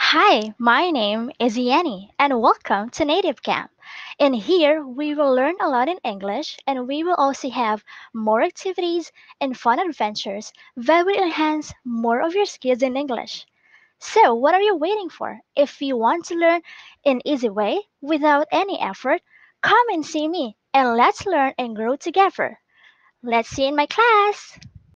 Hi, my name is Yanni, and welcome to Native Camp. In here, we will learn a lot in English, and we will also have more activities and fun adventures that will enhance more of your skills in English. So, what are you waiting for? If you want to learn in easy way without any effort, come and see me, and let's learn and grow together. Let's see you in my class.